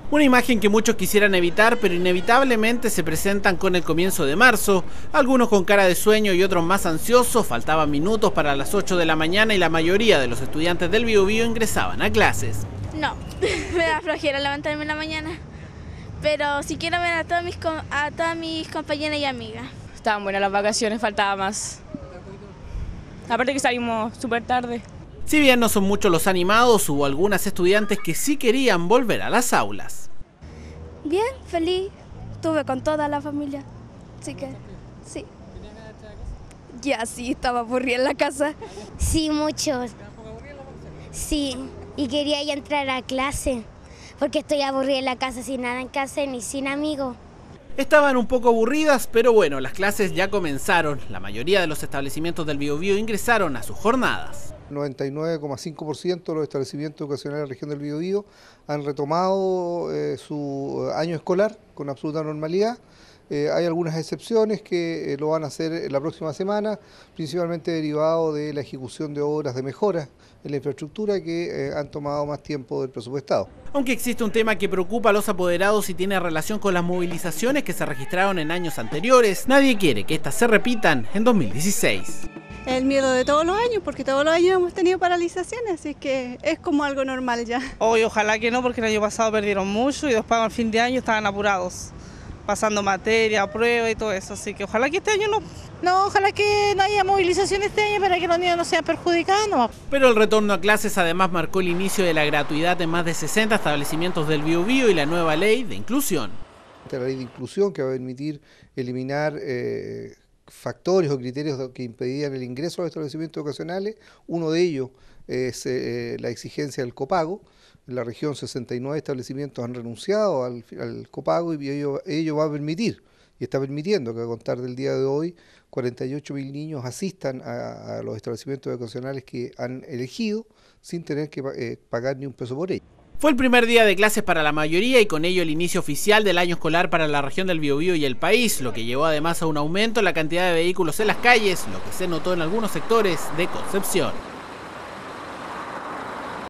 Una imagen que muchos quisieran evitar, pero inevitablemente se presentan con el comienzo de marzo. Algunos con cara de sueño y otros más ansiosos. Faltaban minutos para las 8 de la mañana y la mayoría de los estudiantes del Biobío ingresaban a clases. No, me da flojera levantarme en la mañana, pero sí quiero ver a todas mis compañeras y amigas. Estaban buenas las vacaciones, faltaba más. Aparte que salimos súper tarde. Si bien no son muchos los animados, hubo algunas estudiantes que sí querían volver a las aulas. Bien, feliz. Estuve con toda la familia, así que sí. Ya sí, estaba aburrida en la casa. Sí, muchos. Sí, y quería ya entrar a clase, porque estoy aburrida en la casa, sin nada en casa ni sin amigos. Estaban un poco aburridas, pero bueno, las clases ya comenzaron. La mayoría de los establecimientos del Biobío ingresaron a sus jornadas. 99,5% de los establecimientos educacionales de la región del Biobío han retomado su año escolar con absoluta normalidad. Hay algunas excepciones que lo van a hacer la próxima semana, principalmente derivado de la ejecución de obras de mejora en la infraestructura que han tomado más tiempo del presupuestado. Aunque existe un tema que preocupa a los apoderados y tiene relación con las movilizaciones que se registraron en años anteriores, nadie quiere que estas se repitan en 2016. El miedo de todos los años, porque todos los años hemos tenido paralizaciones, así que es como algo normal ya. Hoy ojalá que no, porque el año pasado perdieron mucho y después al fin de año estaban apurados, pasando materia, prueba y todo eso, así que ojalá que este año no. No, ojalá que no haya movilización este año para que los niños no sean perjudicados. No. Pero el retorno a clases además marcó el inicio de la gratuidad en más de 60 establecimientos del Biobío y la nueva ley de inclusión. La ley de inclusión que va a permitir eliminar factores o criterios que impedían el ingreso a los establecimientos educacionales. Uno de ellos es la exigencia del copago. En la región 69 establecimientos han renunciado al copago y ello va a permitir, y está permitiendo que a contar del día de hoy 48.000 niños asistan a los establecimientos educacionales que han elegido sin tener que pagar ni un peso por ello. Fue el primer día de clases para la mayoría y con ello el inicio oficial del año escolar para la región del Biobío y el país, lo que llevó además a un aumento en la cantidad de vehículos en las calles, lo que se notó en algunos sectores de Concepción.